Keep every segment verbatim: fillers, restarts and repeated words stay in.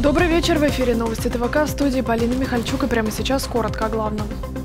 Добрый вечер. В эфире новости ТВК, в студии Полина Михальчук, и прямо сейчас коротко о главном.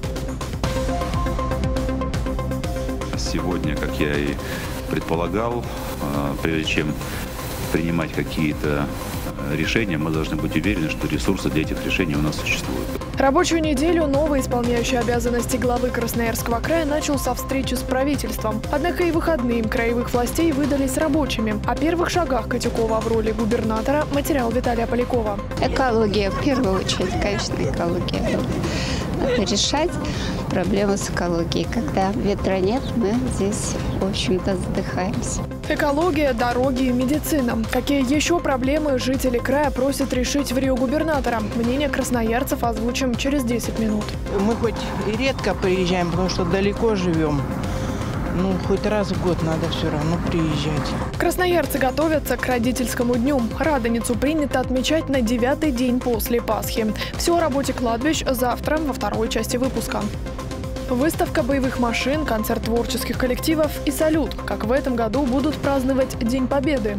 Сегодня, как я и предполагал, прежде чем принимать какие-то решения, мы должны быть уверены, что ресурсы для этих решений у нас существуют. Рабочую неделю новый исполняющий обязанности главы Красноярского края начал со встречи с правительством. Однако и выходные им краевых властей выдались рабочими. О первых шагах Котюкова в роли губернатора материал Виталия Полякова. Экология, в первую очередь, конечно, экология. Надо решать проблемы с экологией. Когда ветра нет, мы здесь, в общем-то, задыхаемся. Экология, дороги и медицина. Какие еще проблемы жители края просят решить в Рио губернатора? Мнение красноярцев озвучим через десять минут. Мы хоть и редко приезжаем, потому что далеко живем. Ну, хоть раз в год надо все равно приезжать. Красноярцы готовятся к родительскому дню. Радоницу принято отмечать на девятый день после Пасхи. Все о работе кладбищ завтра во второй части выпуска. Выставка боевых машин, концерт творческих коллективов и салют. Как в этом году будут праздновать День Победы.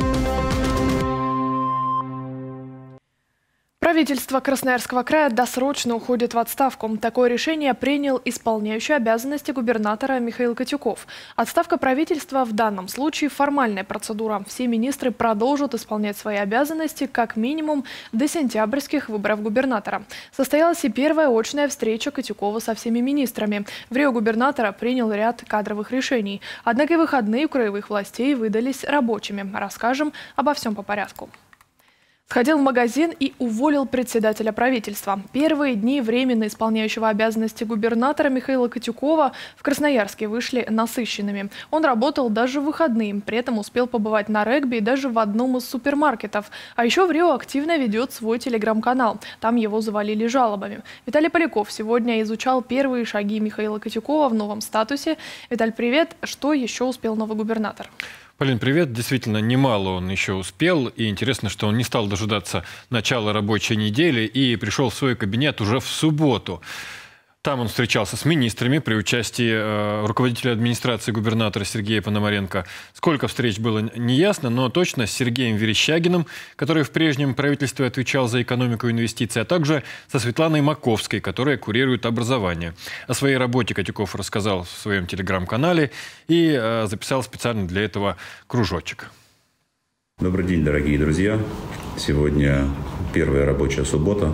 Правительство Красноярского края досрочно уходит в отставку. Такое решение принял исполняющий обязанности губернатора Михаил Котюков. Отставка правительства в данном случае формальная процедура. Все министры продолжат исполнять свои обязанности как минимум до сентябрьских выборов губернатора. Состоялась и первая очная встреча Котюкова со всеми министрами. В Рио губернатора принял ряд кадровых решений. Однако и выходные у краевых властей выдались рабочими. Расскажем обо всем по порядку. Сходил в магазин и уволил председателя правительства. Первые дни временно исполняющего обязанности губернатора Михаила Котюкова в Красноярске вышли насыщенными. Он работал даже в выходные, при этом успел побывать на регби и даже в одном из супермаркетов. А еще в Рио активно ведет свой телеграм-канал. Там его завалили жалобами. Виталий Поляков сегодня изучал первые шаги Михаила Котюкова в новом статусе. Виталь, привет. Что еще успел новый губернатор? Полин, привет. Действительно, немало он еще успел. И интересно, что он не стал дожидаться начала рабочей недели и пришел в свой кабинет уже в субботу. Там он встречался с министрами при участии э, руководителя администрации губернатора Сергея Пономаренко. Сколько встреч было неясно, но точно с Сергеем Верещагиным, который в прежнем правительстве отвечал за экономику и инвестиции, а также со Светланой Маковской, которая курирует образование. О своей работе Котюков рассказал в своем телеграм-канале и э, записал специально для этого кружочек. Добрый день, дорогие друзья. Сегодня первая рабочая суббота.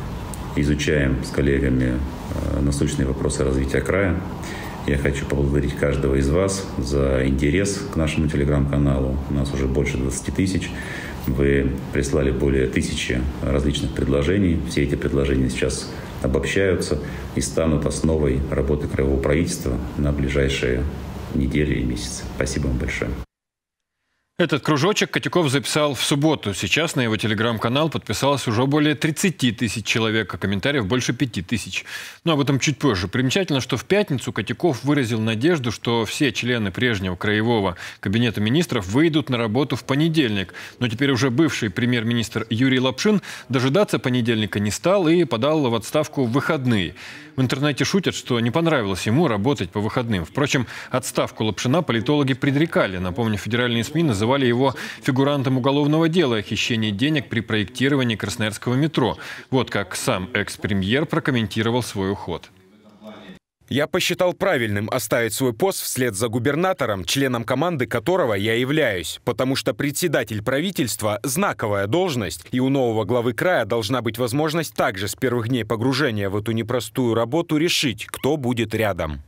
Изучаем с коллегами насущные вопросы развития края. Я хочу поблагодарить каждого из вас за интерес к нашему телеграм-каналу. У нас уже больше двадцати тысяч. Вы прислали более тысячи различных предложений. Все эти предложения сейчас обобщаются и станут основой работы краевого правительства на ближайшие недели и месяцы. Спасибо вам большое. Этот кружочек Котюков записал в субботу. Сейчас на его телеграм-канал подписалось уже более тридцати тысяч человек, а комментариев больше пяти тысяч. Но об этом чуть позже. Примечательно, что в пятницу Котюков выразил надежду, что все члены прежнего краевого кабинета министров выйдут на работу в понедельник. Но теперь уже бывший премьер-министр Юрий Лапшин дожидаться понедельника не стал и подал в отставку в выходные. В интернете шутят, что не понравилось ему работать по выходным. Впрочем, отставку Лапшина политологи предрекали. Напомню, федеральные СМИ называли его фигурантом уголовного дела о хищении денег при проектировании Красноярского метро. Вот как сам экс-премьер прокомментировал свой уход. Я посчитал правильным оставить свой пост вслед за губернатором, членом команды которого я являюсь, потому что председатель правительства – знаковая должность, и у нового главы края должна быть возможность также с первых дней погружения в эту непростую работу решить, кто будет рядом.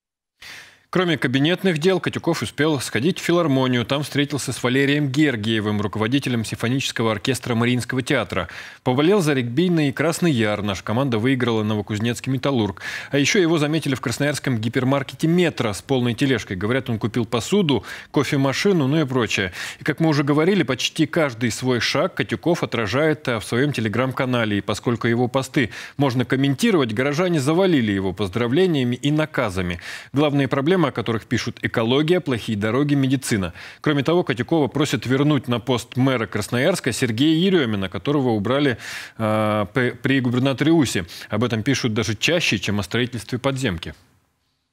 Кроме кабинетных дел, Котюков успел сходить в филармонию. Там встретился с Валерием Гергиевым, руководителем симфонического оркестра Мариинского театра. Поболел за регбийный Красный Яр. Наша команда выиграла Новокузнецкий Металлург. А еще его заметили в красноярском гипермаркете «Метро» с полной тележкой. Говорят, он купил посуду, кофемашину, ну и прочее. И, как мы уже говорили, почти каждый свой шаг Котюков отражает в своем телеграм-канале. И поскольку его посты можно комментировать, горожане завалили его поздравлениями и наказами. Главные проблемы, о которых пишут: экология, плохие дороги, медицина. Кроме того, Котюкова просят вернуть на пост мэра Красноярска Сергея Еремина, которого убрали э, при, при губернаторе Усе. Об этом пишут даже чаще, чем о строительстве подземки.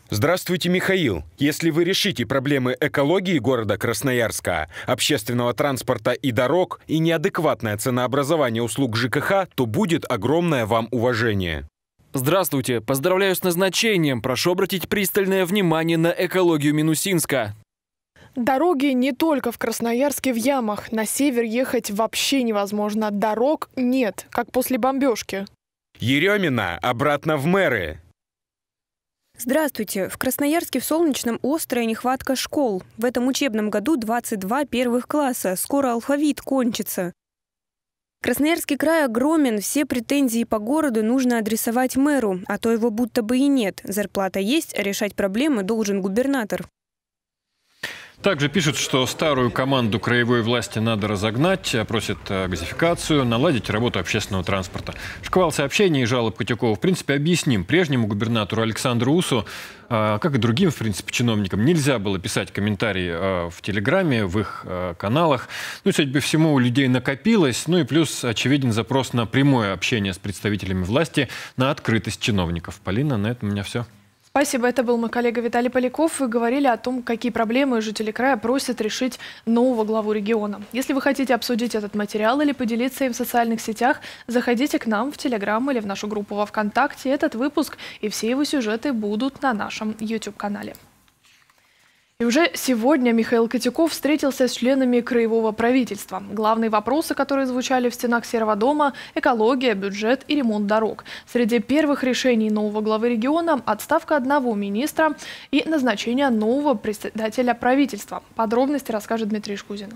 Здравствуйте, Михаил. Если вы решите проблемы экологии города Красноярска, общественного транспорта и дорог и неадекватное ценообразование услуг ЖКХ, то будет огромное вам уважение. Здравствуйте. Поздравляю с назначением. Прошу обратить пристальное внимание на экологию Минусинска. Дороги не только в Красноярске в ямах. На север ехать вообще невозможно. Дорог нет, как после бомбежки. Еремина обратно в мэры. Здравствуйте. В Красноярске в Солнечном острая нехватка школ. В этом учебном году двадцать два первых класса. Скоро алфавит кончится. Красноярский край огромен. Все претензии по городу нужно адресовать мэру, а то его будто бы и нет. Зарплата есть, а решать проблемы должен губернатор. Также пишут, что старую команду краевой власти надо разогнать, просят газификацию, наладить работу общественного транспорта. Шквал сообщений и жалоб Котюкова, в принципе, объясним. Прежнему губернатору Александру Усу, как и другим, в принципе, чиновникам, нельзя было писать комментарии в Телеграме, в их каналах. Ну, судя по всему, у людей накопилось. Ну и плюс очевиден запрос на прямое общение с представителями власти, на открытость чиновников. Полина, на этом у меня все. Спасибо. Это был мой коллега Виталий Поляков. Вы говорили о том, какие проблемы жители края просят решить нового главу региона. Если вы хотите обсудить этот материал или поделиться им в социальных сетях, заходите к нам в Телеграм или в нашу группу во ВКонтакте. Этот выпуск и все его сюжеты будут на нашем YouTube-канале. И уже сегодня Михаил Котюков встретился с членами краевого правительства. Главные вопросы, которые звучали в стенах Серого дома – экология, бюджет и ремонт дорог. Среди первых решений нового главы региона – отставка одного министра и назначение нового председателя правительства. Подробности расскажет Дмитрий Шкузин.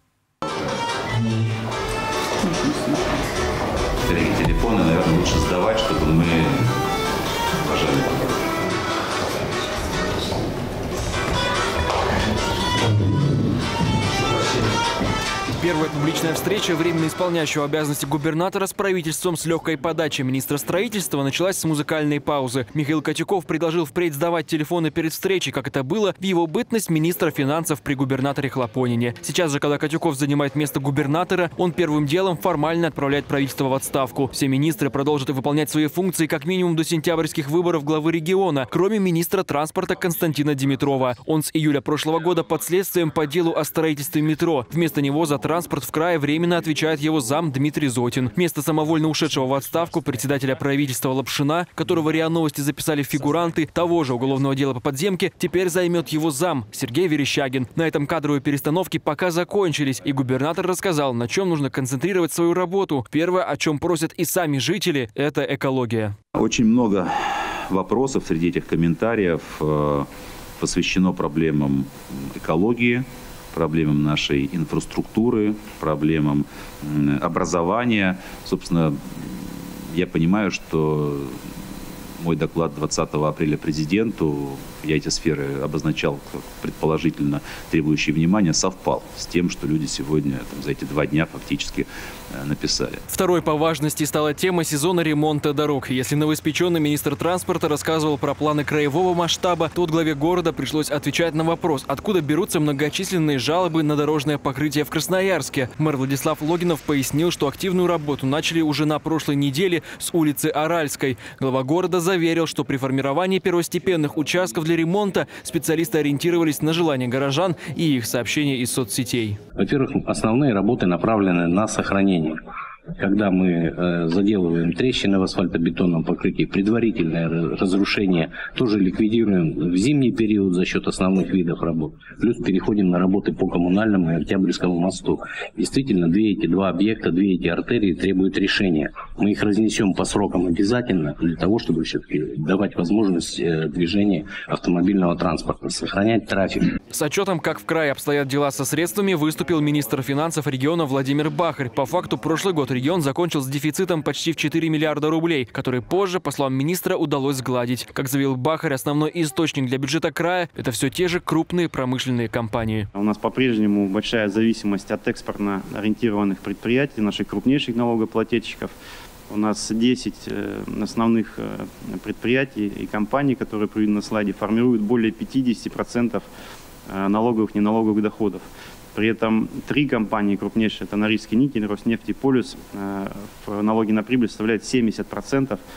Телефоны, наверное, лучше сдавать, чтобы мы пожали. Первая публичная встреча временно исполняющего обязанности губернатора с правительством с легкой подачи министра строительства началась с музыкальной паузы. Михаил Котюков предложил впредь сдавать телефоны перед встречей, как это было в его бытность министра финансов при губернаторе Хлопонине. Сейчас же, когда Котюков занимает место губернатора, он первым делом формально отправляет правительство в отставку. Все министры продолжат выполнять свои функции как минимум до сентябрьских выборов главы региона, кроме министра транспорта Константина Димитрова. Он с июля прошлого года под следствием по делу о строительстве метро. Вместо него за транспорт Транспорт в крае временно отвечает его зам Дмитрий Зотин. Вместо самовольно ушедшего в отставку председателя правительства Лапшина, которого РИА Новости записали в фигуранты того же уголовного дела по подземке, теперь займет его зам Сергей Верещагин. На этом кадровые перестановки пока закончились, и губернатор рассказал, на чем нужно концентрировать свою работу. Первое, о чем просят и сами жители, это экология. Очень много вопросов среди этих комментариев посвящено проблемам экологии, проблемам нашей инфраструктуры, проблемам образования. Собственно, я понимаю, что мой доклад двадцатого апреля президенту, я эти сферы обозначал как предположительно требующие внимания, совпал с тем, что люди сегодня там, за эти два дня фактически э, написали. Второй по важности стала тема сезона ремонта дорог. Если новоиспеченный министр транспорта рассказывал про планы краевого масштаба, то главе города пришлось отвечать на вопрос, откуда берутся многочисленные жалобы на дорожное покрытие в Красноярске. Мэр Владислав Логинов пояснил, что активную работу начали уже на прошлой неделе с улицы Аральской. Глава города заверил, что при формировании первостепенных участков для ремонта специалисты ориентировались на желания горожан и их сообщения из соцсетей. Во-первых, основные работы направлены на сохранение. Когда мы э, заделываем трещины в асфальтобетонном покрытии, предварительное разрушение тоже ликвидируем в зимний период за счет основных видов работ. Плюс переходим на работы по коммунальному и Октябрьскому мосту. Действительно, две эти два объекта, две эти артерии требуют решения. Мы их разнесем по срокам обязательно для того, чтобы все-таки давать возможность э, движения автомобильного транспорта, сохранять трафик. С отчетом, как в крае обстоят дела со средствами, выступил министр финансов региона Владимир Бахарь. По факту, прошлый год регион закончил с дефицитом почти в четыре миллиарда рублей, который позже, по словам министра, удалось сгладить. Как заявил Бахарь, основной источник для бюджета края – это все те же крупные промышленные компании. У нас по-прежнему большая зависимость от экспортно ориентированных предприятий, наших крупнейших налогоплательщиков. У нас десять основных предприятий и компаний, которые приведены на слайде, формируют более пятидесяти процентов налоговых и неналоговых доходов. При этом три компании крупнейшие, это Норильский никель, Роснефть и Полюс, в налоге на прибыль составляют семьдесят процентов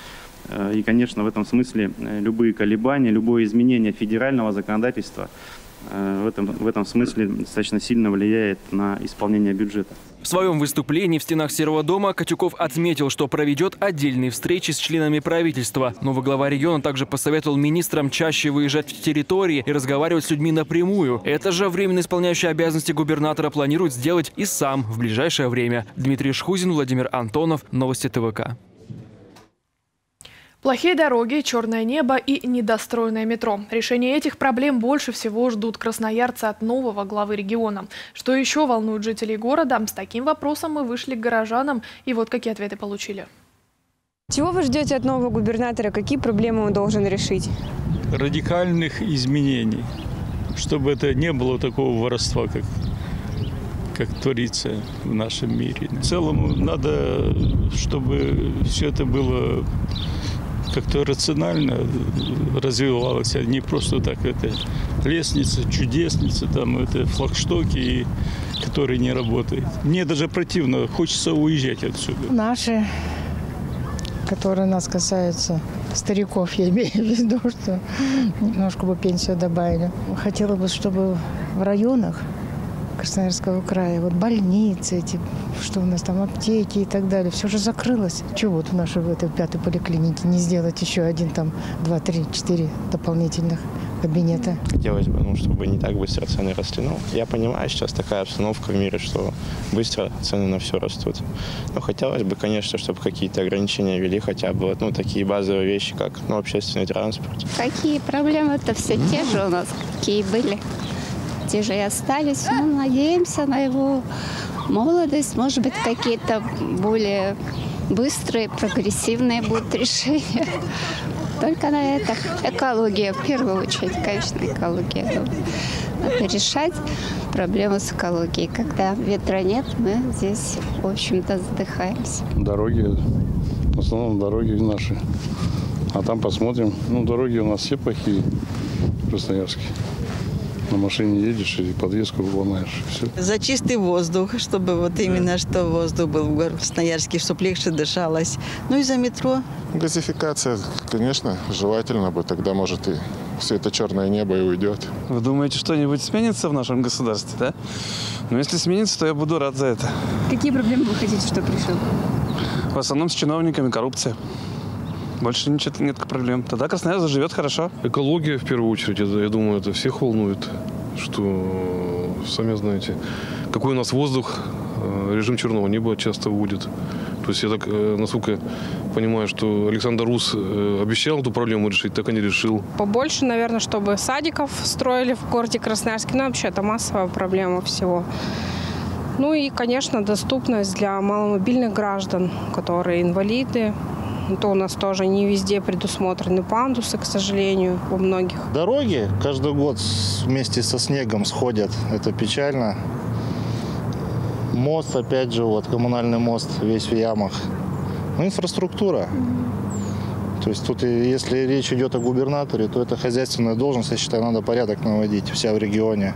И, конечно, в этом смысле любые колебания, любое изменение федерального законодательства в этом, в этом смысле достаточно сильно влияет на исполнение бюджета. В своем выступлении в стенах Серого дома Катюков отметил, что проведет отдельные встречи с членами правительства. Новый глава региона также посоветовал министрам чаще выезжать в территории и разговаривать с людьми напрямую. Это же временно исполняющий обязанности губернатора планирует сделать и сам в ближайшее время. Дмитрий Шхузин, Владимир Антонов. Новости ТВК. Плохие дороги, черное небо и недостроенное метро. Решение этих проблем больше всего ждут красноярцы от нового главы региона. Что еще волнует жителей города? С таким вопросом мы вышли к горожанам, и вот какие ответы получили. Чего вы ждете от нового губернатора? Какие проблемы он должен решить? Радикальных изменений, чтобы это не было такого воровства, как, как творится в нашем мире. В целом надо, чтобы все это было как-то рационально развивалось, а не просто так это лестница, чудесница, там это флагштоки, которые не работают. Мне даже противно, хочется уезжать отсюда. Наши, которые нас касаются, стариков, я имею в виду, что немножко бы пенсию добавили. Хотела бы, чтобы в районах Красноярского края, вот больницы эти, что у нас там, аптеки и так далее, все же закрылось. Чего вот в нашей в этой пятой поликлинике не сделать еще один, там, два, три, четыре дополнительных кабинета? Хотелось бы, ну, чтобы не так быстро цены росли. Ну, я понимаю, сейчас такая обстановка в мире, что быстро цены на все растут. Но хотелось бы, конечно, чтобы какие-то ограничения ввели хотя бы, ну, такие базовые вещи, как, ну, общественный транспорт. Какие проблемы-то все те же у нас, какие были. Те же и остались. Ну, надеемся на его молодость. Может быть, какие-то более быстрые, прогрессивные будут решения. Только на это. Экология, в первую очередь, конечно, экология. Надо решать проблему с экологией. Когда ветра нет, мы здесь, в общем-то, задыхаемся. Дороги, в основном дороги наши. А там посмотрим. Ну, дороги у нас все плохие, красноярские. На машине едешь и подвеску ломаешь. Все. За чистый воздух, чтобы вот именно что воздух был в Красноярске, чтобы легче дышалось. Ну и за метро. Газификация, конечно, желательно бы. Тогда, может, и все это черное небо и уйдет. Вы думаете, что-нибудь сменится в нашем государстве, да? Ну, если сменится, то я буду рад за это. Какие проблемы вы хотите, чтобы решил? В основном с чиновниками коррупция. Больше ничего нет проблем. Тогда Краснодар заживет хорошо. Экология, в первую очередь, это, я думаю, это всех волнует. Что, сами знаете, какой у нас воздух, режим черного неба часто вводит. То есть я так, насколько понимаю, что Александр Ус обещал эту проблему решить, так и не решил. Побольше, наверное, чтобы садиков строили в городе Красноярске. Ну, вообще, это массовая проблема всего. Ну и, конечно, доступность для маломобильных граждан, которые инвалиды. То у нас тоже не везде предусмотрены пандусы, к сожалению, во многих. Дороги каждый год вместе со снегом сходят. Это печально. Мост, опять же, вот коммунальный мост весь в ямах. Ну, инфраструктура. То есть тут, если речь идет о губернаторе, то это хозяйственная должность, я считаю, надо порядок наводить вся в регионе.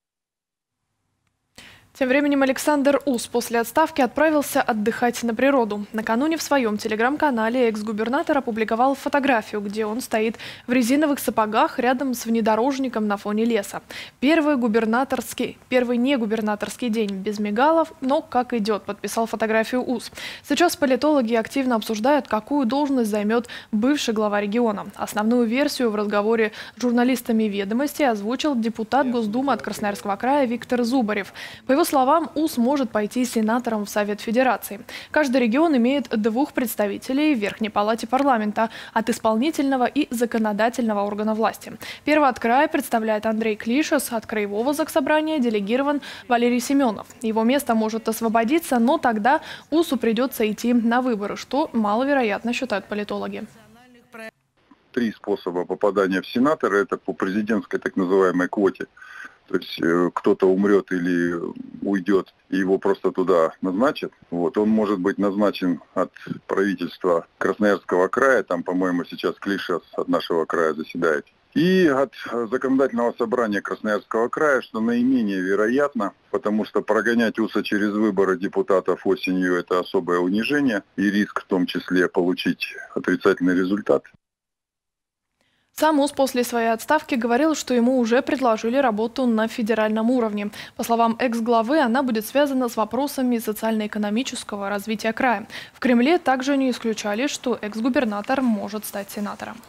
Тем временем Александр Ус после отставки отправился отдыхать на природу. Накануне в своем телеграм-канале экс-губернатор опубликовал фотографию, где он стоит в резиновых сапогах рядом с внедорожником на фоне леса. Первый губернаторский, первый не губернаторский день без мигалов, но как идет, подписал фотографию Ус. Сейчас политологи активно обсуждают, какую должность займет бывший глава региона. Основную версию в разговоре с журналистами «Ведомости» озвучил депутат Госдумы от Красноярского края Виктор Зубарев. По его словам, Ус может пойти сенатором в Совет Федерации. Каждый регион имеет двух представителей в Верхней палате парламента от исполнительного и законодательного органа власти. Первый от края представляет Андрей Клишес, от краевого заксобрания делегирован Валерий Семенов. Его место может освободиться, но тогда Усу придется идти на выборы, что маловероятно, считают политологи. Три способа попадания в сенаторы – это по президентской так называемой квоте. То есть э, кто-то умрет или уйдет, и его просто туда назначат. Вот. Он может быть назначен от правительства Красноярского края. Там, по-моему, сейчас Клишес от нашего края заседает. И от законодательного собрания Красноярского края, что наименее вероятно, потому что прогонять УСа через выборы депутатов осенью – это особое унижение и риск в том числе получить отрицательный результат. Сам УС после своей отставки говорил, что ему уже предложили работу на федеральном уровне. По словам экс-главы, она будет связана с вопросами социально-экономического развития края. В Кремле также не исключали, что экс-губернатор может стать сенатором.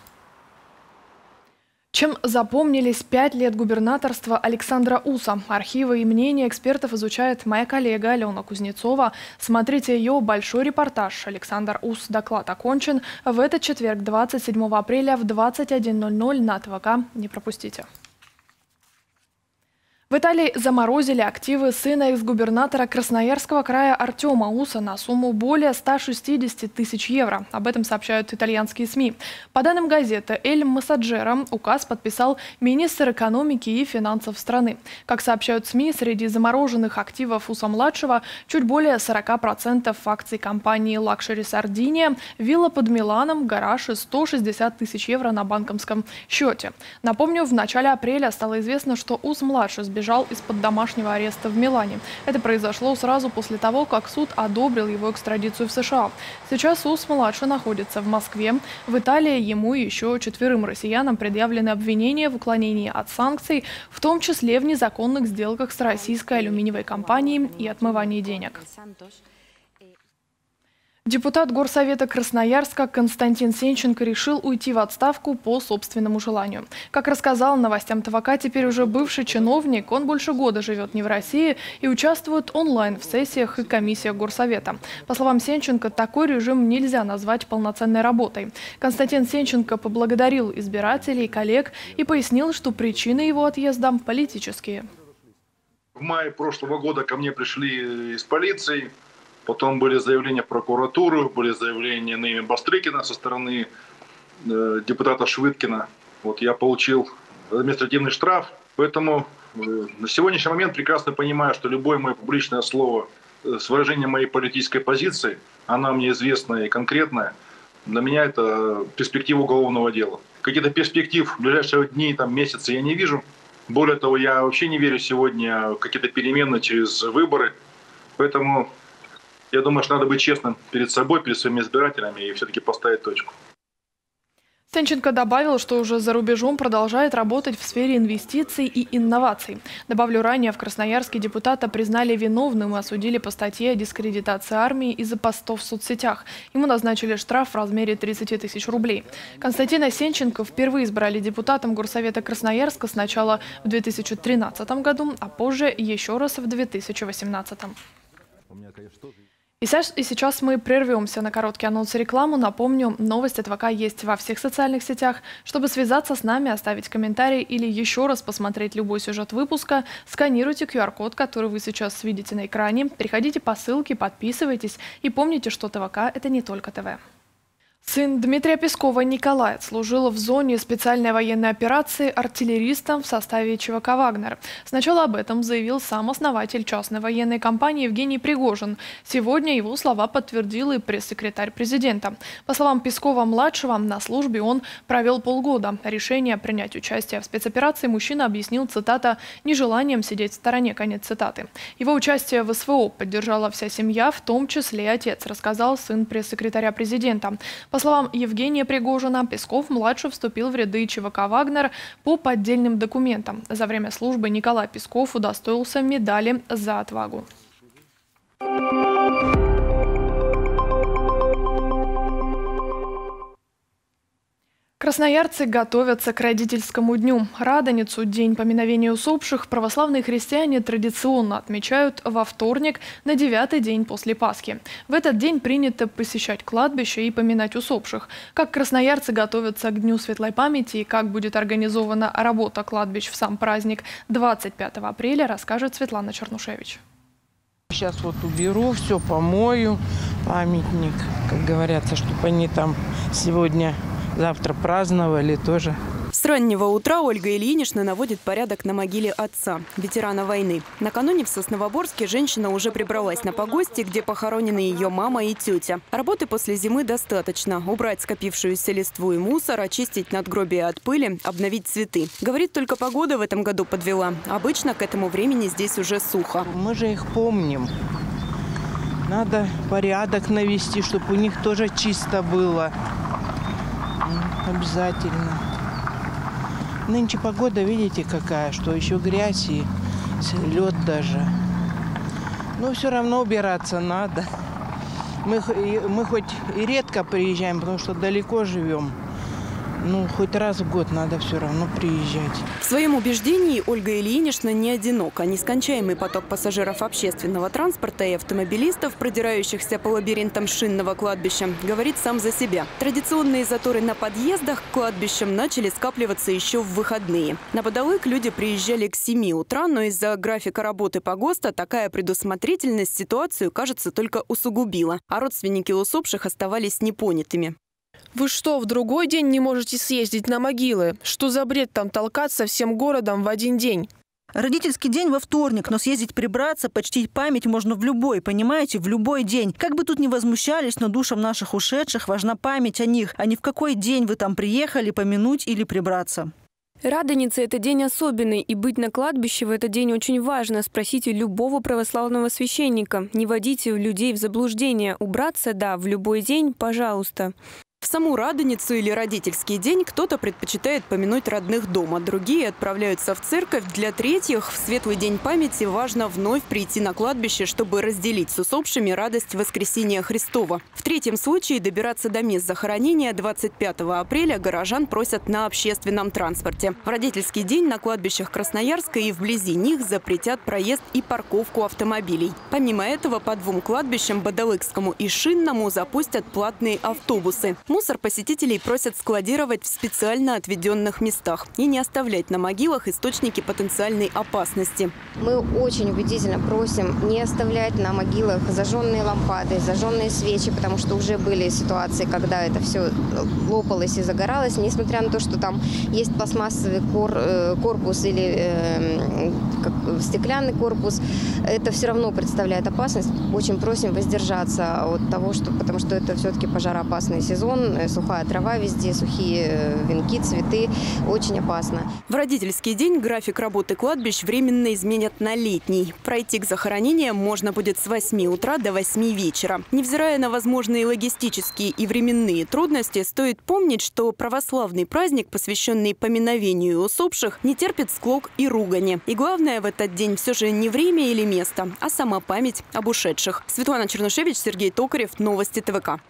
Чем запомнились пять лет губернаторства Александра Уса? Архивы и мнения экспертов изучает моя коллега Алена Кузнецова. Смотрите ее большой репортаж «Александр Ус. Доклад окончен» в этот четверг, двадцать седьмого апреля в двадцать один ноль ноль на ТВК. Не пропустите. В Италии заморозили активы сына экс-губернатора Красноярского края Артема Уса на сумму более ста шестидесяти тысяч евро. Об этом сообщают итальянские СМИ. По данным газеты «Эль Массаджеро», указ подписал министр экономики и финансов страны. Как сообщают СМИ, среди замороженных активов Уса-младшего чуть более сорока процентов акций компании «Лакшери Сардиния», вилла под Миланом, гараж и сто шестьдесят тысяч евро на банковском счете. Напомню, в начале апреля стало известно, что Ус-младший сбежал бежал из-под домашнего ареста в Милане. Это произошло сразу после того, как суд одобрил его экстрадицию в США. Сейчас Ус-младший находится в Москве. В Италии ему и еще четверым россиянам предъявлены обвинения в уклонении от санкций, в том числе в незаконных сделках с российской алюминиевой компанией и отмывании денег. Депутат Горсовета Красноярска Константин Сенченко решил уйти в отставку по собственному желанию. Как рассказал новостям ТВК теперь уже бывший чиновник, он больше года живет не в России и участвует онлайн в сессиях и комиссиях Горсовета. По словам Сенченко, такой режим нельзя назвать полноценной работой. Константин Сенченко поблагодарил избирателей и коллег и пояснил, что причины его отъезда политические. В мае прошлого года ко мне пришли из полиции. Потом были заявления в прокуратуру, были заявления на имя Бастрыкина со стороны э, депутата Швыдкина. Вот я получил административный штраф. Поэтому э, на сегодняшний момент прекрасно понимаю, что любое мое публичное слово э, с выражением моей политической позиции, она мне известная и конкретная, для меня это перспектива уголовного дела. Каких-то перспектив в ближайшие дни, там, месяцы я не вижу. Более того, я вообще не верю сегодня в какие-то перемены через выборы. Поэтому я думаю, что надо быть честным перед собой, перед своими избирателями и все-таки поставить точку. Сенченко добавил, что уже за рубежом продолжает работать в сфере инвестиций и инноваций. Добавлю, ранее в Красноярске депутата признали виновным и осудили по статье о дискредитации армии из-за постов в соцсетях. Ему назначили штраф в размере тридцати тысяч рублей. Константина Сенченко впервые избрали депутатом Горсовета Красноярска сначала в две тысячи тринадцатом году, а позже еще раз в две тысячи восемнадцатом. И сейчас мы прервемся на короткий анонс и рекламу. Напомню, новости ТВК есть во всех социальных сетях. Чтобы связаться с нами, оставить комментарий или еще раз посмотреть любой сюжет выпуска, сканируйте ку ар код, который вы сейчас видите на экране. Переходите по ссылке, подписывайтесь и помните, что ТВК – это не только ТВ. Сын Дмитрия Пескова Николай служил в зоне специальной военной операции артиллеристом в составе ЧВК «Вагнер». Сначала об этом заявил сам основатель частной военной компании Евгений Пригожин. Сегодня его слова подтвердил и пресс-секретарь президента. По словам Пескова-младшего, на службе он провел полгода. Решение принять участие в спецоперации мужчина объяснил, цитата, «нежеланием сидеть в стороне», конец цитаты. Его участие в СВО поддержала вся семья, в том числе и отец, рассказал сын пресс-секретаря президента. По словам Евгения Пригожина, Песков-младший вступил в ряды ЧВК «Вагнер» по поддельным документам. За время службы Николай Песков удостоился медали за отвагу. Красноярцы готовятся к родительскому дню. Радоницу, день поминовения усопших, православные христиане традиционно отмечают во вторник, на девятый день после Пасхи. В этот день принято посещать кладбище и поминать усопших. Как красноярцы готовятся к Дню светлой памяти и как будет организована работа кладбищ в сам праздник двадцать пятого апреля, расскажет Светлана Чернушевич. Сейчас вот уберу, все помою, памятник, как говорится, чтобы они там сегодня... завтра праздновали тоже. С раннего утра Ольга Ильинична наводит порядок на могиле отца, ветерана войны. Накануне в Сосновоборске женщина уже прибралась на погосте, где похоронены ее мама и тетя. Работы после зимы достаточно. Убрать скопившуюся листву и мусор, очистить надгробие от пыли, обновить цветы. Говорит, только погода в этом году подвела. Обычно к этому времени здесь уже сухо. Мы же их помним. Надо порядок навести, чтобы у них тоже чисто было. Обязательно. Нынче погода, видите, какая, что еще грязь и лед даже. Но все равно убираться надо. Мы, мы хоть и редко приезжаем, потому что далеко живем. Ну, хоть раз в год надо все равно приезжать. В своем убеждении Ольга Ильинична не одинока. Нескончаемый поток пассажиров общественного транспорта и автомобилистов, продирающихся по лабиринтам шинного кладбища, говорит сам за себя. Традиционные заторы на подъездах к кладбищам начали скапливаться еще в выходные. На Подолык люди приезжали к семи утра, но из-за графика работы погоста такая предусмотрительность ситуацию, кажется, только усугубила. А родственники усопших оставались непонятыми. Вы что, в другой день не можете съездить на могилы? Что за бред там толкаться всем городом в один день? Родительский день во вторник, но съездить прибраться, почтить память можно в любой, понимаете, в любой день. Как бы тут ни возмущались, но душам наших ушедших важна память о них, а не в какой день вы там приехали помянуть или прибраться. Радоница – это день особенный, и быть на кладбище в этот день очень важно. Спросите любого православного священника. Не водите людей в заблуждение. Убраться, да, в любой день, пожалуйста. В саму Радоницу или родительский день кто-то предпочитает помянуть родных дома, другие отправляются в церковь. Для третьих в светлый день памяти важно вновь прийти на кладбище, чтобы разделить с усопшими радость воскресения Христова. В третьем случае добираться до мест захоронения двадцать пятого апреля горожан просят на общественном транспорте. В родительский день на кладбищах Красноярска и вблизи них запретят проезд и парковку автомобилей. Помимо этого, по двум кладбищам, Бодолыкскому и Шинному, запустят платные автобусы. Мусор посетителей просят складировать в специально отведенных местах и не оставлять на могилах источники потенциальной опасности. Мы очень убедительно просим не оставлять на могилах зажженные лампады, зажженные свечи, потому что уже были ситуации, когда это все лопалось и загоралось. Несмотря на то, что там есть пластмассовый корпус или э, как, стеклянный корпус, это все равно представляет опасность. Очень просим воздержаться от того, что, потому что это все-таки пожароопасный сезон. Сухая трава везде, сухие венки, цветы. Очень опасно. В родительский день график работы кладбищ временно изменят на летний. Пройти к захоронениям можно будет с восьми утра до восьми вечера. Невзирая на возможные логистические и временные трудности, стоит помнить, что православный праздник, посвященный поминовению усопших, не терпит склок и ругани. И главное в этот день все же не время или место, а сама память об ушедших. Светлана Чернушевич, Сергей Токарев. Новости ТВК.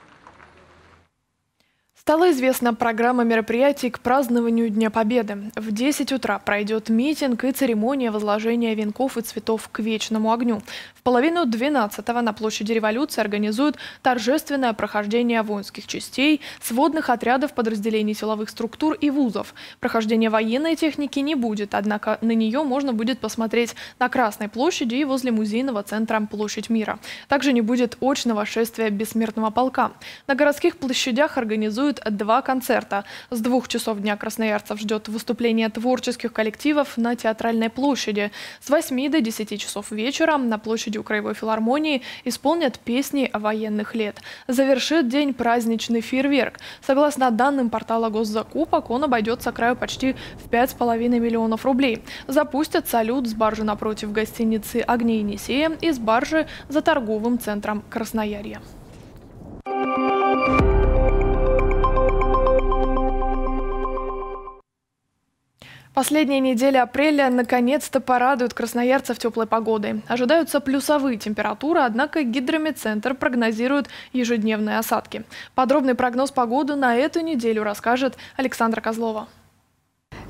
Стала известна программа мероприятий к празднованию Дня Победы. В десять утра пройдет митинг и церемония возложения венков и цветов к вечному огню. В половину двенадцатого на площади Революции организуют торжественное прохождение воинских частей, сводных отрядов подразделений силовых структур и вузов. Прохождения военной техники не будет, однако на нее можно будет посмотреть на Красной площади и возле музейного центра «Площадь мира». Также не будет очного шествия бессмертного полка. На городских площадях организуют два концерта. С двух часов дня красноярцев ждет выступление творческих коллективов на Театральной площади. С восьми до десяти часов вечера на площади у Краевой филармонии исполнят песни военных лет. Завершит день праздничный фейерверк. Согласно данным портала госзакупок, он обойдется краю почти в пять с половиной миллионов рублей. Запустят салют с баржи напротив гостиницы «Огни Енисея» и с баржи за торговым центром Красноярья. Последняя неделя апреля наконец-то порадует красноярцев теплой погодой. Ожидаются плюсовые температуры, однако гидрометцентр прогнозирует ежедневные осадки. Подробный прогноз погоды на эту неделю расскажет Александра Козлова.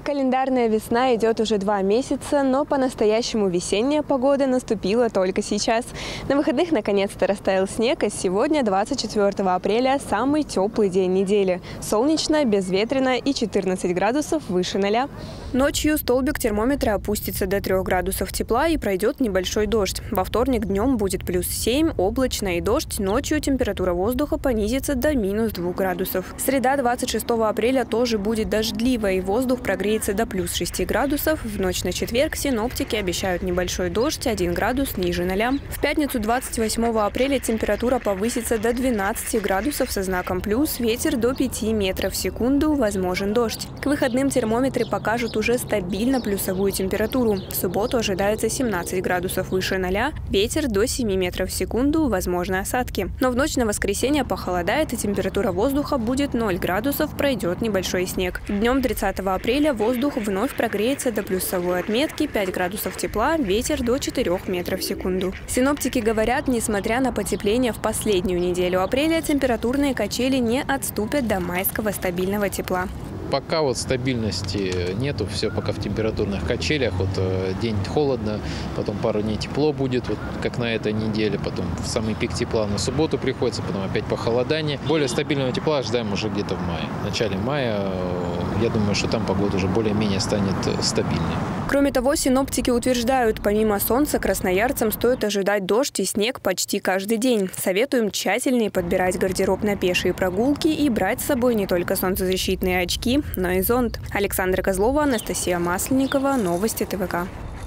Календарная весна идет уже два месяца, но по-настоящему весенняя погода наступила только сейчас. На выходных наконец-то растаял снег, а сегодня, двадцать четвёртого апреля, самый теплый день недели. Солнечно, безветренно и четырнадцать градусов выше ноля. Ночью столбик термометра опустится до трёх градусов тепла и пройдет небольшой дождь. Во вторник днем будет плюс семь, облачно и дождь. Ночью температура воздуха понизится до минус двух градусов. Среда, двадцать шестого апреля, тоже будет дождливая, и воздух прогреется до плюс шести градусов. В ночь на четверг синоптики обещают небольшой дождь, один градус ниже ноля. В пятницу, двадцать восьмого апреля, температура повысится до двенадцати градусов со знаком плюс, ветер до пяти метров в секунду, возможен дождь. К выходным термометры покажут уже стабильно плюсовую температуру. В субботу ожидается семнадцать градусов выше ноля, ветер до семи метров в секунду, возможны осадки. Но в ночь на воскресенье похолодает, и температура воздуха будет ноль градусов, пройдет небольшой снег. Днем тридцатого апреля воздух вновь прогреется до плюсовой отметки, пять градусов тепла, ветер до четырёх метров в секунду. Синоптики говорят, несмотря на потепление в последнюю неделю апреля, температурные качели не отступят до майского стабильного тепла. Пока вот стабильности нету, все пока в температурных качелях. Вот день холодно, потом пару дней тепло будет, вот как на этой неделе, потом в самый пик тепла на субботу приходится, потом опять похолодание. Более стабильного тепла ожидаем уже где-то в мае. В начале мая, я думаю, что там погода уже более-менее станет стабильной. Кроме того, синоптики утверждают, помимо солнца, красноярцам стоит ожидать дождь и снег почти каждый день. Советуем тщательнее подбирать гардероб на пешие прогулки и брать с собой не только солнцезащитные очки, но и зонт. Александра Козлова, Анастасия Масленникова, Новости ТВК.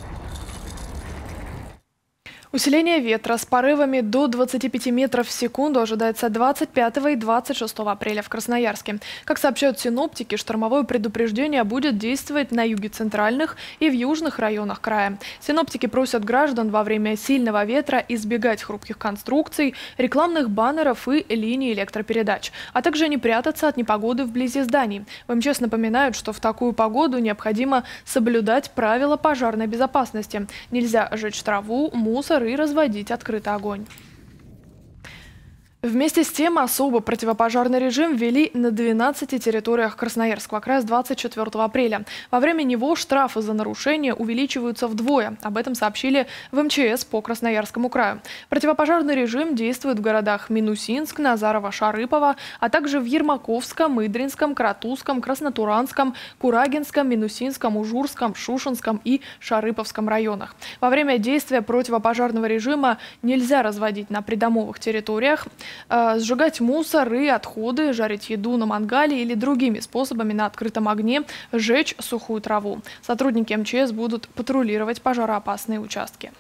Усиление ветра с порывами до двадцати пяти метров в секунду ожидается двадцать пятого и двадцать шестого апреля в Красноярске. Как сообщают синоптики, штормовое предупреждение будет действовать на юге центральных и в южных районах края. Синоптики просят граждан во время сильного ветра избегать хрупких конструкций, рекламных баннеров и линий электропередач, а также не прятаться от непогоды вблизи зданий. В МЧС напоминают, что в такую погоду необходимо соблюдать правила пожарной безопасности. Нельзя жечь траву, мусор и разводить открытый огонь. Вместе с тем особо противопожарный режим ввели на двенадцати территориях Красноярского края с двадцать четвёртого апреля. Во время него штрафы за нарушение увеличиваются вдвое. Об этом сообщили в МЧС по Красноярскому краю. Противопожарный режим действует в городах Минусинск, Назарово, Шарыпово, а также в Ермаковском, Идринском, Кратузском, Краснотуранском, Курагинском, Минусинском, Ужурском, Шушенском и Шарыповском районах. Во время действия противопожарного режима нельзя разводить на придомовых территориях, сжигать мусор и отходы, жарить еду на мангале или другими способами на открытом огне, сжечь сухую траву. Сотрудники МЧС будут патрулировать пожароопасные участки.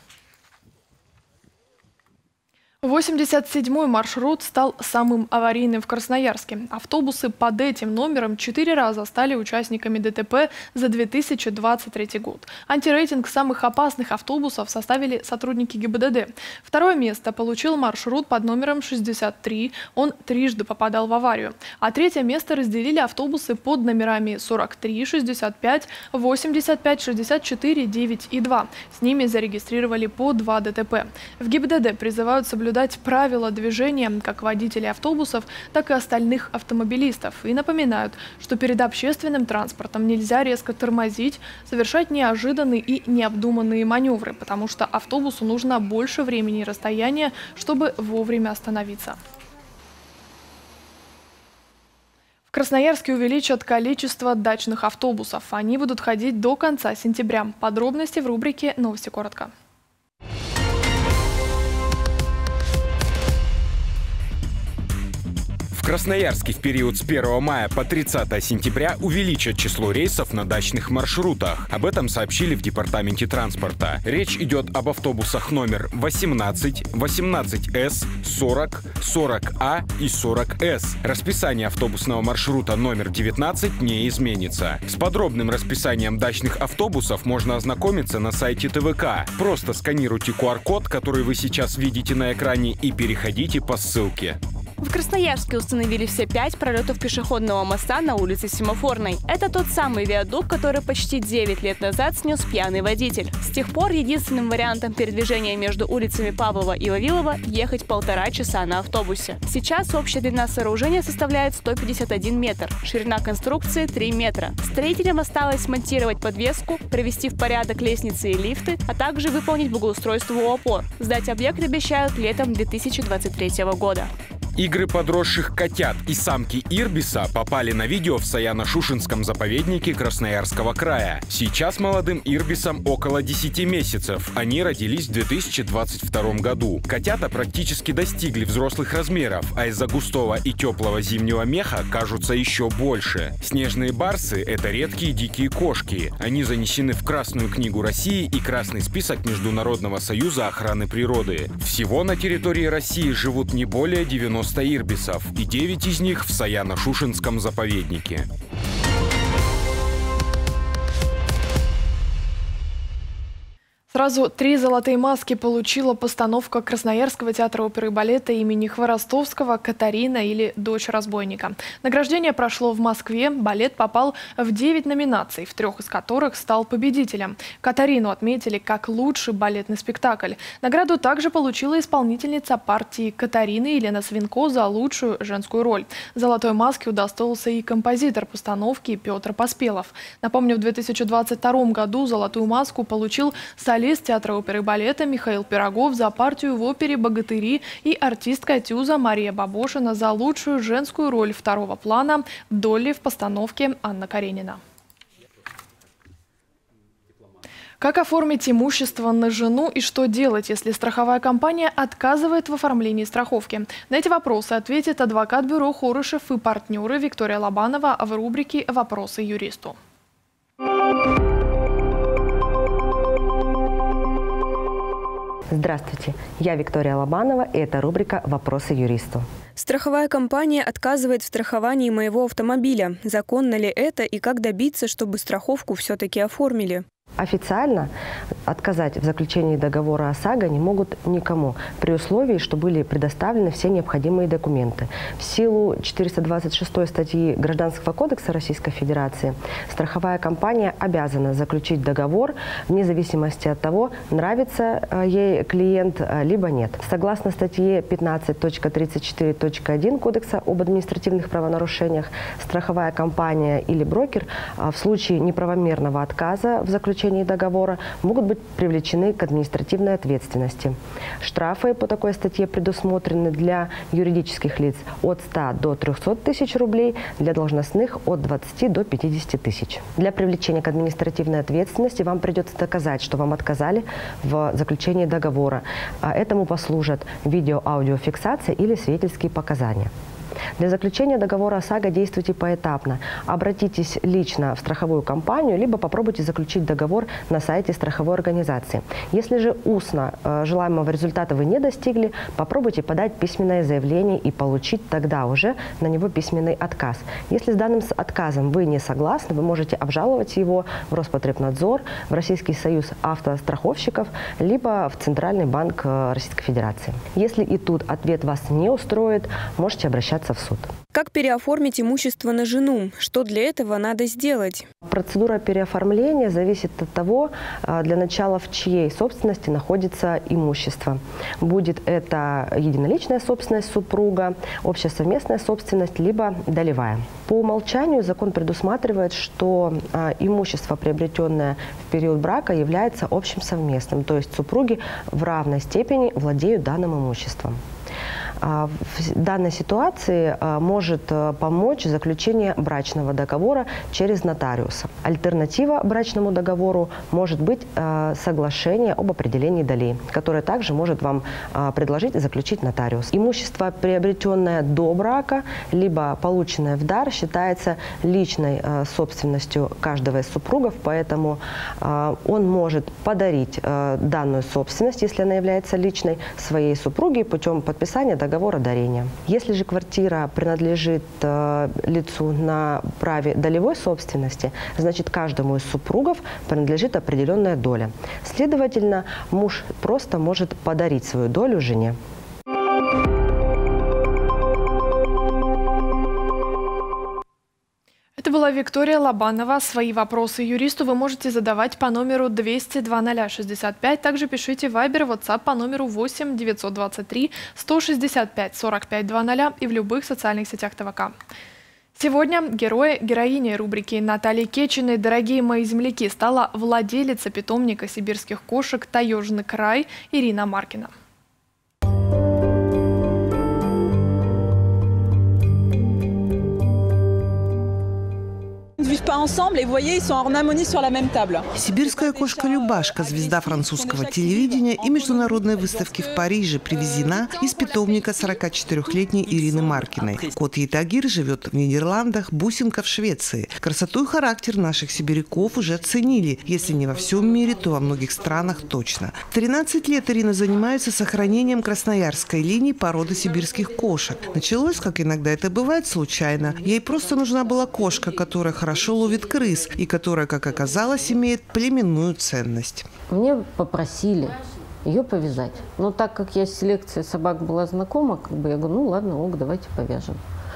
восемьдесят седьмой маршрут стал самым аварийным в Красноярске. Автобусы под этим номером четыре раза стали участниками ДТП за две тысячи двадцать третий год. Антирейтинг самых опасных автобусов составили сотрудники ГИБДД. Второе место получил маршрут под номером шестьдесят три. Он трижды попадал в аварию. А третье место разделили автобусы под номерами сорок три, шестьдесят пять, восемьдесят пять, шестьдесят четыре, девять и два. С ними зарегистрировали по два ДТП. В ГИБДД призывают соблюдать правила движения как водителей автобусов, так и остальных автомобилистов. И напоминают, что перед общественным транспортом нельзя резко тормозить, совершать неожиданные и необдуманные маневры, потому что автобусу нужно больше времени и расстояния, чтобы вовремя остановиться. В Красноярске увеличат количество дачных автобусов. Они будут ходить до конца сентября. Подробности в рубрике «Новости коротко». В Красноярске в период с первого мая по тридцатое сентября увеличат число рейсов на дачных маршрутах. Об этом сообщили в департаменте транспорта. Речь идет об автобусах номер восемнадцать, восемнадцать эс, сорок, сорок а и сорок эс. Расписание автобусного маршрута номер девятнадцать не изменится. С подробным расписанием дачных автобусов можно ознакомиться на сайте ТВК. Просто сканируйте ку ар код, который вы сейчас видите на экране, и переходите по ссылке. В Красноярске установили все пять пролетов пешеходного моста на улице Семафорной. Это тот самый виадук, который почти девять лет назад снес пьяный водитель. С тех пор единственным вариантом передвижения между улицами Павлова и Вавилова ехать полтора часа на автобусе. Сейчас общая длина сооружения составляет сто пятьдесят один метр, ширина конструкции три метра. Строителям осталось смонтировать подвеску, привести в порядок лестницы и лифты, а также выполнить благоустройство у опор. Сдать объект обещают летом две тысячи двадцать третьего года. Игры подросших котят и самки ирбиса попали на видео в Саяно-Шушенском заповеднике Красноярского края. Сейчас молодым ирбисам около десяти месяцев. Они родились в две тысячи двадцать втором году. Котята практически достигли взрослых размеров, а из-за густого и теплого зимнего меха кажутся еще больше. Снежные барсы – это редкие дикие кошки. Они занесены в Красную книгу России и Красный список Международного союза охраны природы. Всего на территории России живут не более девяноста ирбисов, и девять из них в Саяно-Шушенском заповеднике. Сразу три золотые маски получила постановка Красноярского театра оперы и балета имени Хворостовского «Катарина» или «Дочь разбойника». Награждение прошло в Москве. Балет попал в девять номинаций, в трех из которых стал победителем. «Катарину» отметили как лучший балетный спектакль. Награду также получила исполнительница партии «Катарины» Елена Свинко за лучшую женскую роль. Золотой маски удостоился и композитор постановки Петр Поспелов. Напомню, в две тысячи двадцать втором году золотую маску получил солист театра оперы и балета Михаил Пирогов за партию в опере «Богатыри» и артистка Тюза Мария Бабошина за лучшую женскую роль второго плана Долли в постановке Анна Каренина. Как оформить имущество на жену и что делать, если страховая компания отказывает в оформлении страховки? На эти вопросы ответит адвокат бюро Хорышев и партнеры Виктория Лобанова в рубрике «Вопросы юристу». Здравствуйте, я Виктория Лобанова, и это рубрика «Вопросы юристу». Страховая компания отказывает в страховании моего автомобиля. Законно ли это и как добиться, чтобы страховку все-таки оформили? Официально отказать в заключении договора ОСАГО не могут никому, при условии, что были предоставлены все необходимые документы. В силу четыреста двадцать шестой статьи Гражданского кодекса Российской Федерации страховая компания обязана заключить договор вне зависимости от того, нравится ей клиент, либо нет. Согласно статье пятнадцать точка тридцать четыре точка один Кодекса об административных правонарушениях, страховая компания или брокер в случае неправомерного отказа в заключении договора могут быть привлечены к административной ответственности. Штрафы по такой статье предусмотрены для юридических лиц от ста до трёхсот тысяч рублей, для должностных от двадцати до пятидесяти тысяч. Для привлечения к административной ответственности вам придется доказать, что вам отказали в заключении договора. Этому послужат видео-аудиофиксация или свидетельские показания. Для заключения договора ОСАГО действуйте поэтапно. Обратитесь лично в страховую компанию, либо попробуйте заключить договор на сайте страховой организации. Если же устно э, желаемого результата вы не достигли, попробуйте подать письменное заявление и получить тогда уже на него письменный отказ. Если с данным отказом вы не согласны, вы можете обжаловать его в Роспотребнадзор, в Российский союз автостраховщиков, либо в Центральный банк Российской Федерации. Если и тут ответ вас не устроит, можете обращаться в суд. Как переоформить имущество на жену? Что для этого надо сделать? Процедура переоформления зависит от того, для начала в чьей собственности находится имущество. Будет это единоличная собственность супруга, общая совместная собственность, либо долевая. По умолчанию закон предусматривает, что имущество, приобретенное в период брака, является общим совместным, то есть супруги в равной степени владеют данным имуществом. В данной ситуации может помочь заключение брачного договора через нотариуса. Альтернатива брачному договору может быть соглашение об определении долей, которое также может вам предложить заключить нотариус. Имущество, приобретенное до брака, либо полученное в дар, считается личной собственностью каждого из супругов, поэтому он может подарить данную собственность, если она является личной, своей супруге путем подписания договора договора дарения. Если же квартира принадлежит э, лицу на праве долевой собственности, значит, каждому из супругов принадлежит определенная доля. Следовательно, муж просто может подарить свою долю жене. была Виктория Лобанова. Свои вопросы юристу вы можете задавать по номеру двести два ноль шестьдесят пять. Также пишите Viber, WhatsApp по номеру восемь девятьсот двадцать три сто шестьдесят пять сорок пять двадцать и в любых социальных сетях ТВК. Сегодня герои, героиней рубрики Натальи Кечиной «Дорогие мои земляки» стала владелица питомника сибирских кошек «Таежный край» Ирина Маркина. Сибирская кошка Любашка, звезда французского телевидения и международной выставки в Париже, привезена из питомника сорокачетырёхлетней Ирины Маркиной. Кот ей Тагир живет в Нидерландах, бусинка в Швеции. Красоту и характер наших сибиряков уже оценили. Если не во всем мире, то во многих странах точно. тринадцать лет Ирина занимается сохранением красноярской линии породы сибирских кошек. Началось, как иногда это бывает, случайно. Ей просто нужна была кошка, которая хорошо ловит крыс и которая, как оказалось, имеет племенную ценность. Мне попросили ее повязать. Но так как я с селекцией собак была знакома, как бы я говорю, ну ладно, ок, давайте повяжем.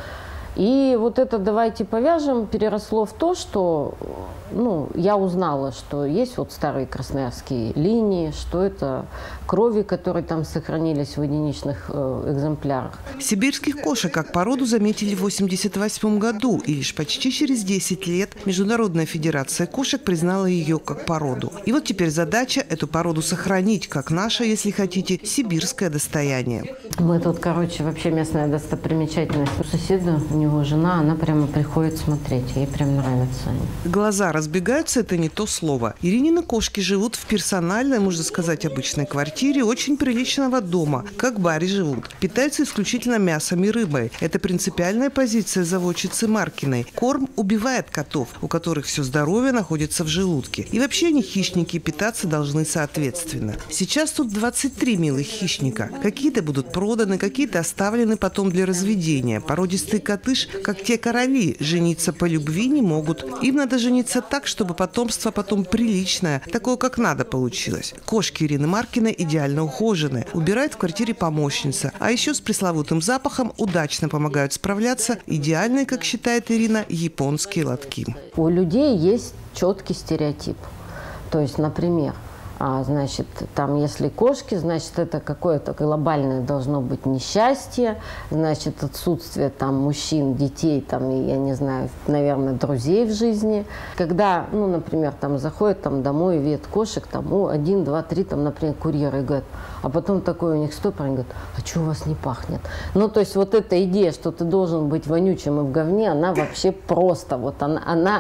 И вот это «давайте повяжем» переросло в то, что ну, я узнала, что есть вот старые красноярские линии, что это крови, которые там сохранились в единичных э, экземплярах. Сибирских кошек как породу заметили в восемьдесят восьмом году, и лишь почти через десять лет Международная федерация кошек признала ее как породу. И вот теперь задача эту породу сохранить, как наше, если хотите, сибирское достояние. Мы тут, короче, вообще местная достопримечательность. У соседа, у него жена, она прямо приходит смотреть, ей прям нравятся они. Глаза разбегаются – это не то слово. Иринины кошки живут в персональной, можно сказать, обычной квартире очень приличного дома, как в баре живут. Питаются исключительно мясом и рыбой. Это принципиальная позиция заводчицы Маркиной. Корм убивает котов, у которых все здоровье находится в желудке. И вообще они хищники, питаться должны соответственно. Сейчас тут двадцать три милых хищника. Какие-то будут проданы, какие-то оставлены потом для разведения. Породистые коты, как те короли, жениться по любви не могут. Им надо жениться так, чтобы потомство потом приличное, такое как надо получилось. Кошки Ирины Маркиной идеально ухожены. Убирает в квартире помощница. А еще с пресловутым запахом удачно помогают справляться идеальные, как считает Ирина, японские лотки. У людей есть четкий стереотип. То есть, например, А, значит, там, если кошки, значит, это какое-то глобальное должно быть несчастье, значит, отсутствие там мужчин, детей, там, и, я не знаю, наверное, друзей в жизни. Когда, ну, например, там заходят там домой и видят кошек, там, ну, один, два, три, там, например, курьеры, и говорят, а потом такой у них стопор, они говорят, а что у вас не пахнет? Ну, то есть вот эта идея, что ты должен быть вонючим и в говне, она вообще просто, вот она, она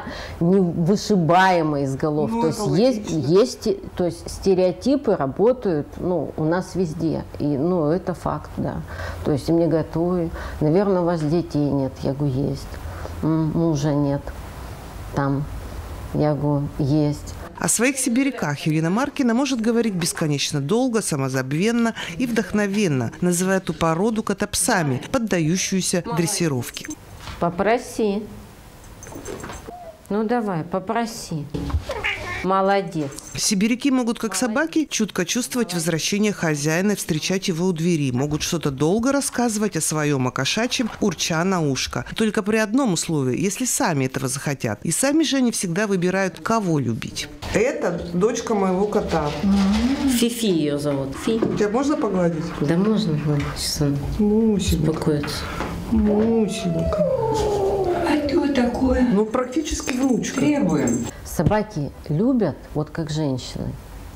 невышибаемая из голов. Ну, то есть есть, есть, то есть стереотипы работают, ну, у нас везде. И, ну, это факт, да. То есть мне говорят, ой, наверное, у вас детей нет. Я говорю, есть. Мужа нет. Там. Я говорю, есть. О своих сибиряках Ирина Маркина может говорить бесконечно долго, самозабвенно и вдохновенно, называя эту породу котопсами, поддающуюся дрессировке. Попроси. Ну, давай, попроси. Молодец. Сибиряки могут, как собаки, чутко чувствовать возвращение хозяина и встречать его у двери. Могут что-то долго рассказывать о своем, о кошачьем, урча на ушко. Только при одном условии, если сами этого захотят. И сами же они всегда выбирают, кого любить. Это дочка моего кота. Фифи ее зовут. Фи. Тебя можно погладить? Да можно. Сейчас он успокоится. Мусенька. А кто такое? Ну, практически внучка. Требуем. Собаки любят, вот как женщины,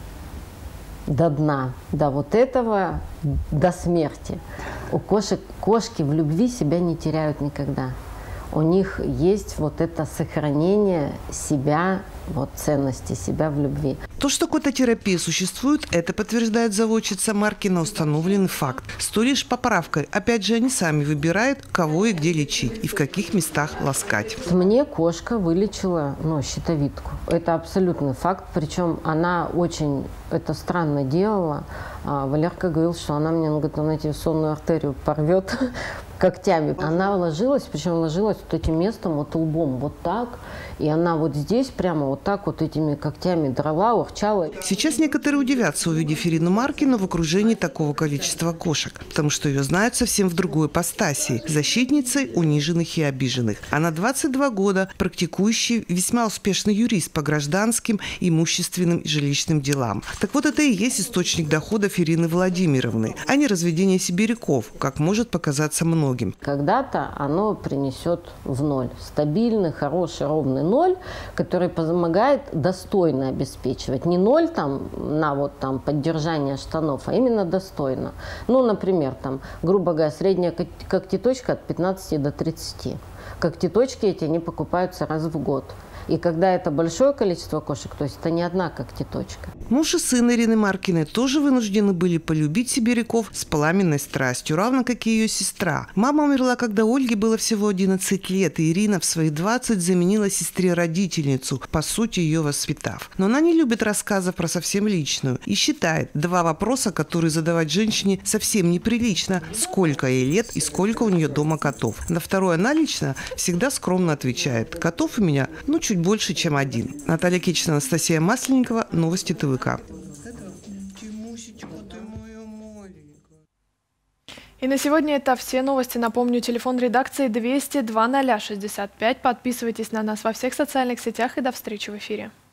до дна, до вот этого, до смерти. У кошек, кошки в любви себя не теряют никогда. У них есть вот это сохранение себя, вот ценности себя в любви. То, что кототерапия существует, это подтверждает заводчица Маркина, установленный факт. С той лишь поправкой. Опять же, они сами выбирают, кого и где лечить, и в каких местах ласкать. Мне кошка вылечила, ну, щитовидку. Это абсолютный факт. Причем она очень это странно делала. А Валерка говорил, что она мне, он говорит, она тебе сонную артерию порвет. когтями. Она ложилась, причем ложилась вот этим местом, вот лбом, вот так. И она вот здесь прямо вот так вот этими когтями драла, урчала. Сейчас некоторые удивятся, увидев Ирину Маркину в окружении такого количества кошек, потому что ее знают совсем в другой ипостаси – защитницей униженных и обиженных. Она двадцать два года практикующий, весьма успешный юрист по гражданским, имущественным и жилищным делам. Так вот, это и есть источник доходов Ирины Владимировны, а не разведение сибиряков, как может показаться многим. Когда-то оно принесет в ноль. Стабильный, хороший, ровный ноль, который помогает достойно обеспечивать. Не ноль там на вот там поддержание штанов, а именно достойно. Ну, например, там, грубо говоря, средняя когтеточка от пятнадцати до тридцати. Когтеточки эти, они покупаются раз в год. И когда это большое количество кошек, то есть это не одна когтеточка. Муж и сын Ирины Маркиной тоже вынуждены были полюбить сибиряков с пламенной страстью, равно как и ее сестра. Мама умерла, когда Ольге было всего одиннадцать лет, и Ирина в свои двадцать заменила сестре родительницу, по сути ее воспитав. Но она не любит рассказов про совсем личную и считает два вопроса, которые задавать женщине совсем неприлично: сколько ей лет и сколько у нее дома котов. На второе она лично всегда скромно отвечает: котов у меня, ну, чуть больше, чем один. Наталья Кичина, Анастасия Масленникова, новости ТВК. И на сегодня это все новости. Напомню, телефон редакции двести два ноль шестьдесят пять. Подписывайтесь на нас во всех социальных сетях и до встречи в эфире.